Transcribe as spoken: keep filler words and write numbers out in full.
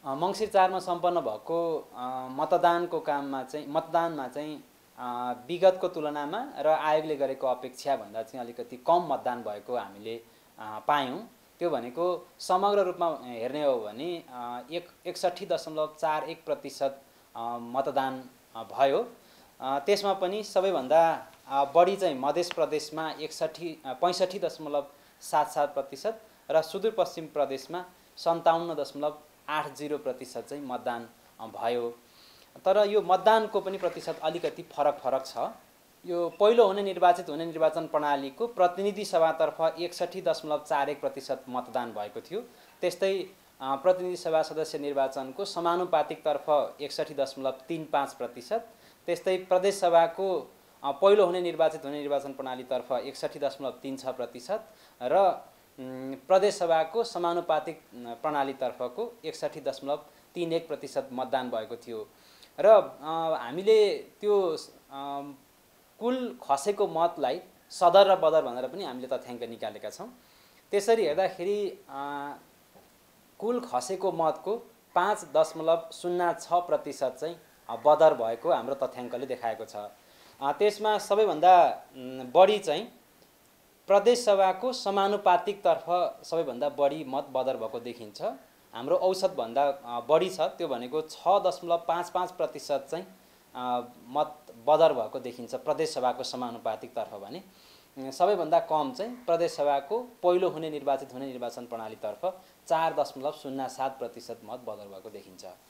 मङ्सिर चारमा सम्पन्न भएको मतदानको काममा चाहिँ मतदानमा चाहिँ विगतको तुलनामा र आयोगले गरेको अपेक्षा भन्दा चाहिँ अलिकति कम मतदान भएको हामीले पायौँ। त्यो भनेको समग्र रूपमा हेर्ने हो भने एक एकसट्ठी दशमलव चार एक प्रतिशत मतदान भयो। त्यसमा पनि सबैभन्दा बढी चाहिँ मध्य प्रदेशमा एकसट्ठी पैँसठी दशमलव सात सात प्रतिशत र सुदूरपश्चिम प्रदेशमा सन्ताउन्न दशमलव आठ जिरो प्रतिशत चाहिँ मतदान भयो। तर यो मतदानको पनि प्रतिशत अलिकति फरक फरक छ। यो पहिलो हुने निर्वाचित हुने निर्वाचन प्रणालीको प्रतिनिधि सभातर्फ एकसट्ठी दशमलव चार एक प्रतिशत मतदान भएको थियो। त्यस्तै प्रतिनिधि सभा सदस्य निर्वाचनको समानुपातिकतर्फ एकसट्ठी दशमलव तीन पाँच प्रतिशत, त्यस्तै प्रदेश सभाको पहिलो हुने निर्वाचित हुने निर्वाचन प्रणालीतर्फ एकसट्ठी दशमलव तीन छ प्रतिशत र प्रदेश सभाको समानुपातिक प्रणालीतर्फको एकसट्ठी दशमलव तीन एक प्रतिशत मतदान भएको थियो। र हामीले त्यो कुल खसेको मतलाई सदर र बदर भनेर पनि हामीले तथ्याङ्क निकालेका छौँ। त्यसरी हेर्दाखेरि कुल खसेको मतको पाँच दशमलव शून्य छ प्रतिशत चाहिँ बदर भएको हाम्रो तथ्याङ्कले देखाएको छ। त्यसमा सबैभन्दा बढी चाहिँ प्रदेश सभाको समानुपातिकतर्फ सबैभन्दा बढी मत बदर भएको देखिन्छ। हाम्रो औसतभन्दा बढी छ, त्यो भनेको छ दशमलव पाँच पाँच प्रतिशत चाहिँ मत बदर भएको देखिन्छ प्रदेश सभाको समानुपातिकतर्फ भने। सबैभन्दा कम चाहिँ प्रदेश सभाको पहिलो हुने निर्वाचित हुने निर्वाचन प्रणालीतर्फ चार दशमलव शून्य सात प्रतिशत मत बदर भएको देखिन्छ।